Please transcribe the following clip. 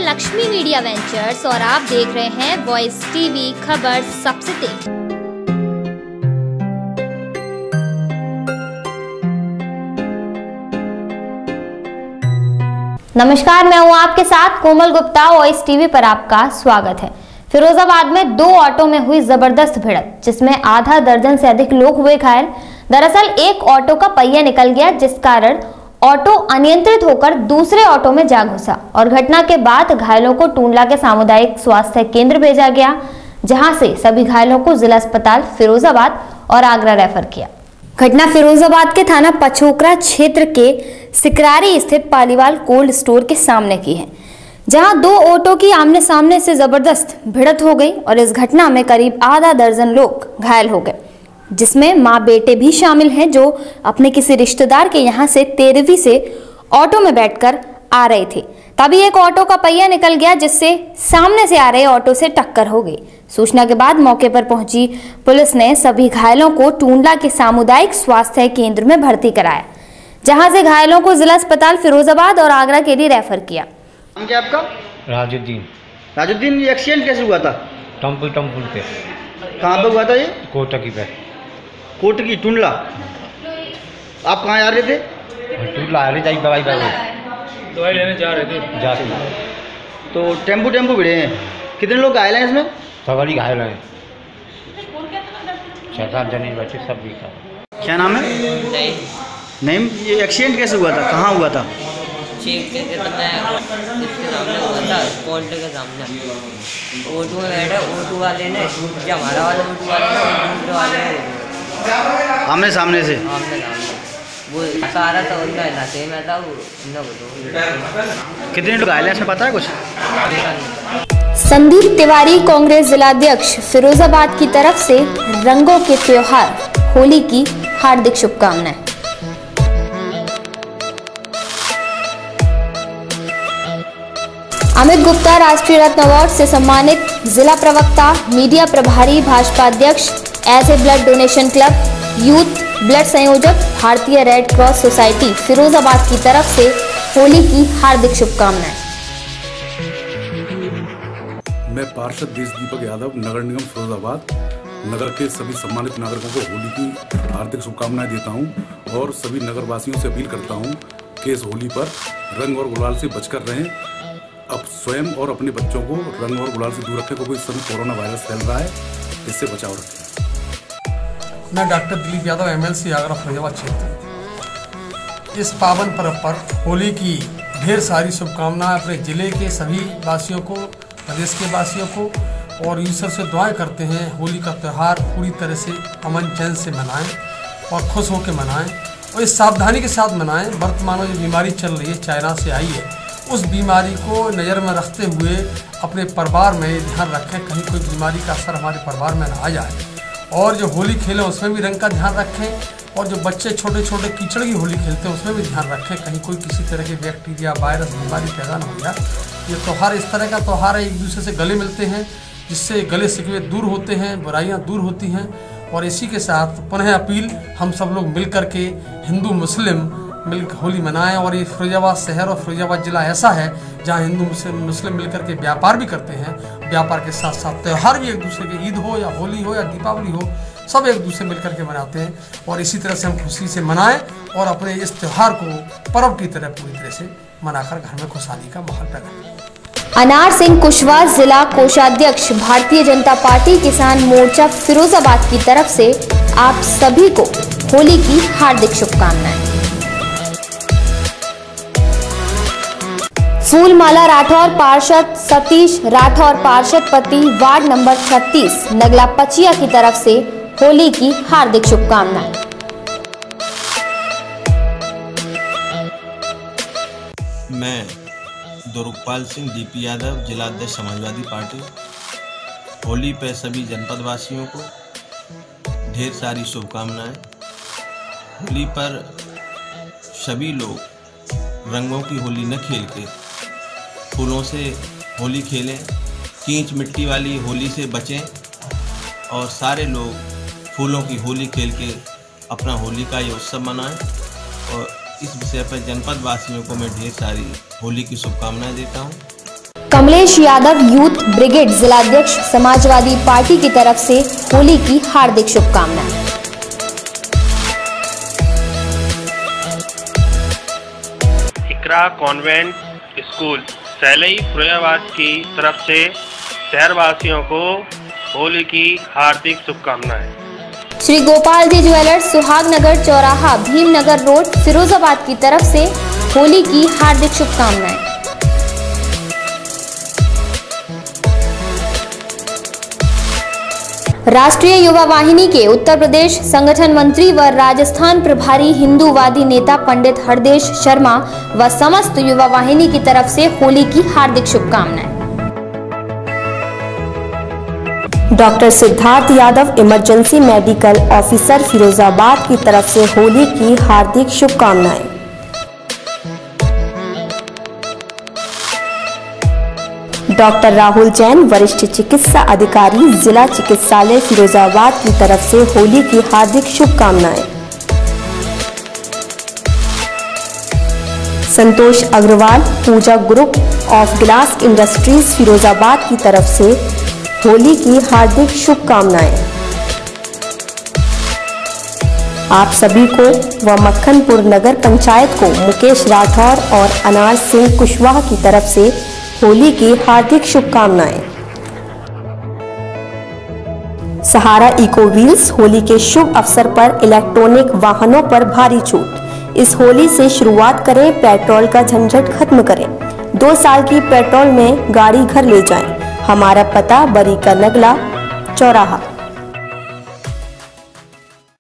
Lakshmi media ventures और आप देख रहे हैं वॉइस टीवी खबर सबसे तेज। नमस्कार, मैं हूं आपके साथ कोमल गुप्ता। वॉइस टीवी पर आपका स्वागत है। फिरोजाबाद में दो ऑटो में हुई जबरदस्त भिड़ंत, जिसमें आधा दर्जन से अधिक लोग हुए घायल। दरअसल एक ऑटो का पहिया निकल गया, जिस कारण ऑटो अनियंत्रित होकर दूसरे ऑटो में जा घुसा और घटना के बाद घायलों को टूंडला के सामुदायिक स्वास्थ्य केंद्र भेजा गया, जहां से सभी घायलों को जिला अस्पताल फिरोजाबाद और आगरा रेफर किया। घटना फिरोजाबाद के थाना पछोकरा क्षेत्र के सिकरारी स्थित पालीवाल कोल्ड स्टोर के सामने की है, जहां दो ऑटो की आमने सामने से जबरदस्त भिड़ंत हो गई और इस घटना में करीब आधा दर्जन लोग घायल हो गए, जिसमें मां बेटे भी शामिल हैं, जो अपने किसी रिश्तेदार के यहां से 13वीं से ऑटो में बैठकर आ रहे थे। तभी एक ऑटो का पहिया निकल गया, जिससे सामने से आ रहे ऑटो से टक्कर हो गई। सूचना के बाद मौके पर पहुंची पुलिस ने सभी घायलों को टूंडला के सामुदायिक स्वास्थ्य केंद्र में भर्ती कराया, जहां से घायलों को जिला अस्पताल फिरोजाबाद और आगरा के लिए रेफर किया। क्या आपका? राजुद्दीन, ये एक्सीडेंट कैसे हुआ था? टम्पुल पे। कहाँ पे हुआ था ये? कोटकी पे। कोटकी टूंडला। आप कहाँ जा रहे थे? टूंडला आ रहे थे, दवाई लेने जा रहे थे। तो टेम्पू भिड़े हैं। कितने लोग घायल हैं इसमें? सवारी घायल हैं, 6-7 जने बच्चे सब भी था। क्या नाम है? नहीं, ये एक्सीडेंट कैसे हुआ था? कहाँ हुआ था? इसके सामने हुआ था, कोल्ड के सामने। ऑटो में बैठे, ऑटो वाले ने हमारा वाला ऑटो वाले ने दूसरे वाले आमने सामने से वो सारा था, उनका इलाके में था वो। कितने लोग घायल हैं इसमें पता है कुछ? संदीप तिवारी, कांग्रेस जिलाध्यक्ष फिरोजाबाद की तरफ से रंगों के त्योहार होली की हार्दिक शुभकामनाएं। अमित गुप्ता, राष्ट्रीय रत्न अवार्ड से सम्मानित जिला प्रवक्ता, मीडिया प्रभारी, भाजपा अध्यक्ष, ऐसे blood donation club, youth blood संयोजक, भारतीय रेड क्रॉस सोसाइटी फिरोजाबाद की तरफ से होली की हार्दिक शुभकामनाएं। मैं पार्षद देशदीपक यादव, नगर निगम फिरोजाबाद नगर के सभी सम्मानित नागरिकों को होली की हार्दिक शुभकामनाएं देता हूं और सभी नगर वासियों से अपील करता हूं कि इस होली पर रंग और गुलाल से बचकर रहें। अब स्वयं और अपने बच्चों को रंग और गुलाल से दूर रखें, क्योंकि इस समय कोरोना वायरस फैल रहा है, इससे बचाव रखें। मैं डॉक्टर दिलीप यादव, MLC आगरा फिरोजाबाद क्षेत्र। इस पावन पर्व पर होली की ढेर सारी शुभकामनाएं अपने जिले के सभी वासियों को, प्रदेश के वासियों को, और ईश्वर से दुआएं करते हैं होली का त्यौहार पूरी तरह से अमन चैन से मनाएं और खुश होकर मनाएं और इस सावधानी के साथ मनाएं। वर्तमान में जो बीमारी चल रही है, चाइना से आई है, उस बीमारी को नज़र में रखते हुए अपने परिवार में ध्यान रखें, कहीं कोई बीमारी का असर हमारे परिवार में ना आ जाए। और जो होली खेलें उसमें भी रंग का ध्यान रखें, और जो बच्चे छोटे छोटे कीचड़ की होली खेलते हैं उसमें भी ध्यान रखें, कहीं कोई किसी तरह के बैक्टीरिया, वायरस, बीमारी पैदा न हो जाए। ये त्यौहार इस तरह का त्यौहार है, एक दूसरे से गले मिलते हैं, जिससे गले शिकवे दूर होते हैं, बुराइयाँ दूर होती हैं। और इसी के साथ पुनः अपील, हम सब लोग मिल कर के हिंदू मुस्लिम मिलकर होली मनाएं। और ये फिरोजाबाद शहर और फिरोजाबाद जिला ऐसा है जहाँ हिंदू मुस्लिम मिलकर के व्यापार भी करते हैं, व्यापार के साथ साथ त्यौहार भी एक दूसरे के, ईद हो या होली हो या दीपावली हो, सब एक दूसरे मिलकर के मनाते हैं। और इसी तरह से हम खुशी से मनाएं और अपने इस त्यौहार को पर्व की तरह पूरी तरह से मनाकर घर में खुशहाली का माहौल पैदा करें। अनार सिंह कुशवाहा, जिला कोषाध्यक्ष, भारतीय जनता पार्टी किसान मोर्चा फिरोजाबाद की तरफ से आप सभी को होली की हार्दिक शुभकामनाएं। फूलमाला राठौर, पार्षद सतीश राठौर, पार्षद पति, वार्ड नंबर 36 नगला पचिया की तरफ से होली की हार्दिक शुभकामनाएं। मैं दुर्गपाल सिंह, DP यादव, जिलाध्यक्ष समाजवादी पार्टी। होली पे सभी जनपद वासियों को ढेर सारी शुभकामनाएं। होली पर सभी लोग रंगों की होली न खेल के फूलों से होली खेलें, कींच मिट्टी वाली होली से बचें और सारे लोग फूलों की होली खेल के अपना होली का ये उत्सव मनाएं। और इस विषय पर जनपद वासियों को मैं ढेर सारी होली की शुभकामनाएं देता हूं। कमलेश यादव यूथ ब्रिगेड जिलाध्यक्ष समाजवादी पार्टी की तरफ से होली की हार्दिक शुभकामनाएं। इकरा कॉन्वेंट स्कूल सैलई फिरोजाबाद की तरफ से शहरवासियों को होली की हार्दिक शुभकामनाएं। श्री गोपाल जी ज्वेलर्स सुहागनगर चौराहा भीमनगर रोड फिरोजाबाद की तरफ से होली की हार्दिक शुभकामनाएं। राष्ट्रीय युवा वाहिनी के उत्तर प्रदेश संगठन मंत्री व राजस्थान प्रभारी हिंदूवादी नेता पंडित हरदेश शर्मा व समस्त युवा वाहिनी की तरफ से होली की हार्दिक शुभकामनाएं। Doctor Siddharth Yadav emergency medical officer Firozabad की तरफ से होली की हार्दिक शुभकामनाएं। डॉक्टर राहुल जैन वरिष्ठ चिकित्सा अधिकारी जिला चिकित्सालय फिरोजाबाद की तरफ से होली की हार्दिक शुभकामनाएं। Santosh Agarwal Pooja group of glass industries Firozabad की तरफ से होली की हार्दिक शुभकामनाएं। आप सभी को व मक्खनपुर नगर पंचायत को मुकेश राठौर और अनार सिंह कुशवाहा की तरफ से होली की हार्दिक शुभकामनाएं। सहारा इको व्हील्स होली के शुभ अवसर पर इलेक्ट्रॉनिक वाहनों पर भारी छूट। इस होली से शुरुआत करें, पेट्रोल का झंझट खत्म करें। 2 साल की पेट्रोल में गाड़ी घर ले जाएं। हमारा पता बरी का नगला चौराहा।